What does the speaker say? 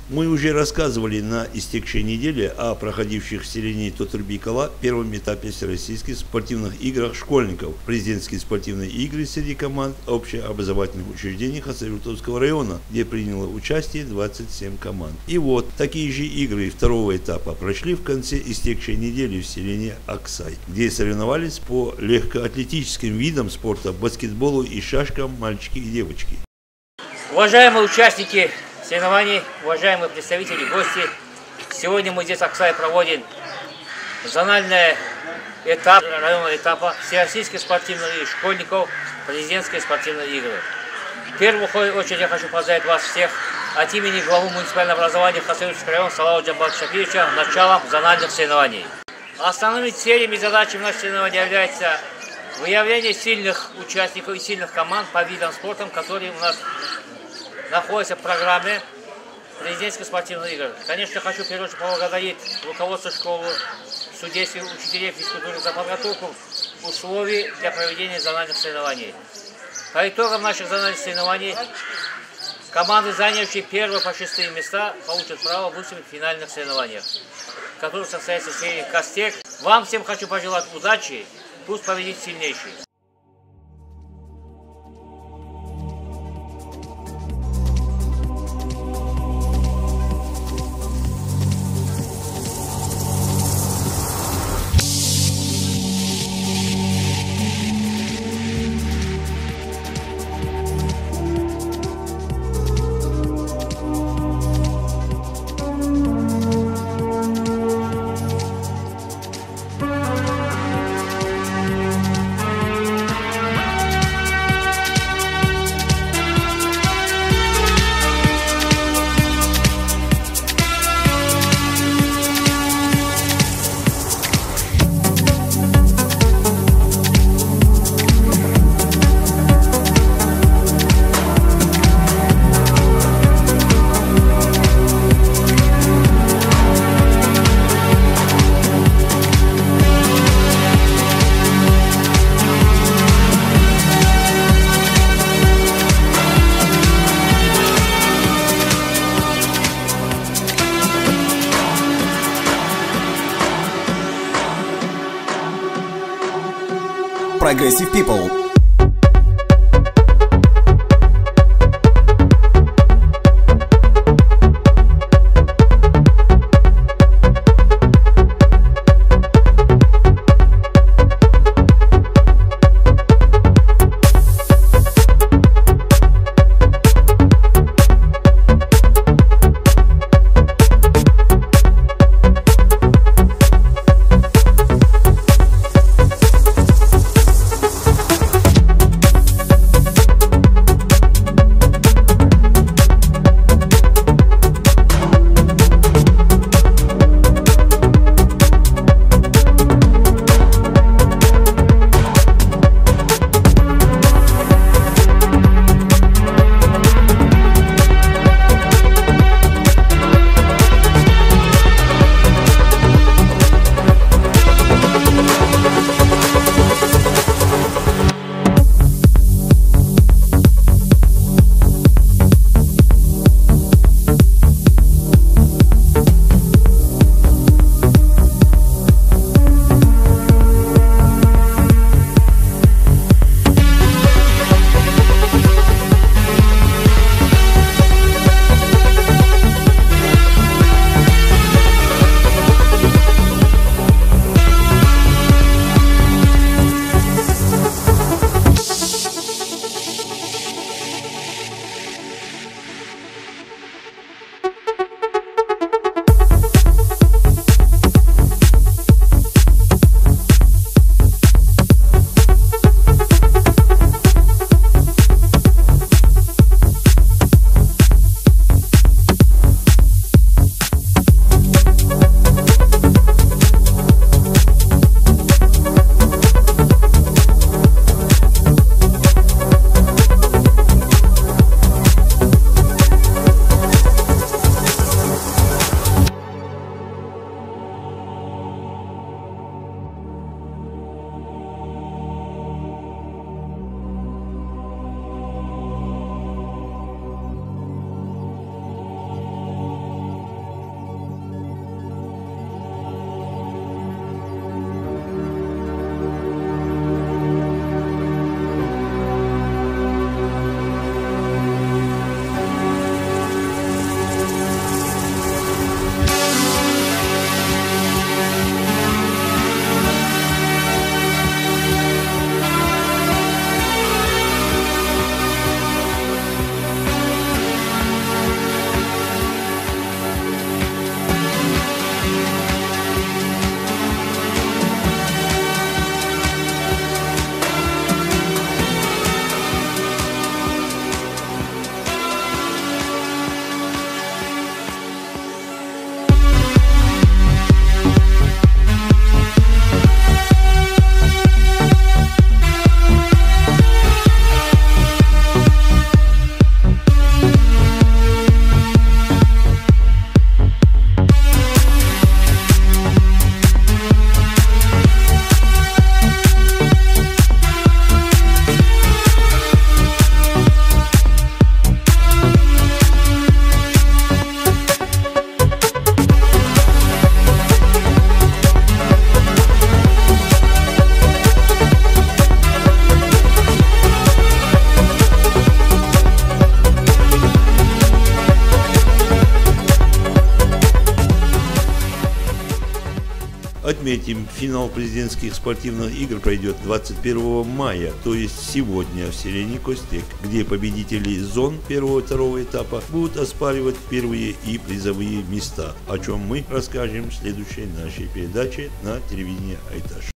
Мы уже рассказывали на истекшей неделе о проходивших в селении Тотурбекала первом этапе всероссийских спортивных играх школьников, президентские спортивные игры среди команд общеобразовательных учреждений Хасавюртовского района, где приняло участие 27 команд. И вот такие же игры второго этапа прошли в конце истекшей недели в селении Аксай, где соревновались по легкоатлетическим видам спорта, баскетболу и шашкам мальчики и девочки. Уважаемые участники соревнований, уважаемые представители, гости, сегодня мы здесь в Аксае проводим зональный этап, районного этапа всероссийских спортивных и школьников, президентские спортивные игры. В первую очередь я хочу поздравить вас всех от имени главы муниципального образования Хасавюртовского района Салава Джамбата Шакировича началом зональных соревнований. Основными целями и задачами наших соревнований является выявление сильных участников и сильных команд по видам спорта, которые у нас находится в программе президентских спортивных игр. Конечно, хочу в первую очередь поблагодарить руководство школы, судейских учителей физкультуры за подготовку условий для проведения зональных соревнований. По итогам наших зональных соревнований команды, занявшие 1 по 6 места, получат право выступить в финальных соревнованиях, которые состоятся в серии Кастек. Вам всем хочу пожелать удачи, пусть победит сильнейший. Progressive People. отметим, финал президентских спортивных игр пройдет 21 мая, то есть сегодня в селении Костек, где победители зон первого и второго этапа будут оспаривать первые и призовые места, о чем мы расскажем в следующей нашей передаче на телевидении Айташ.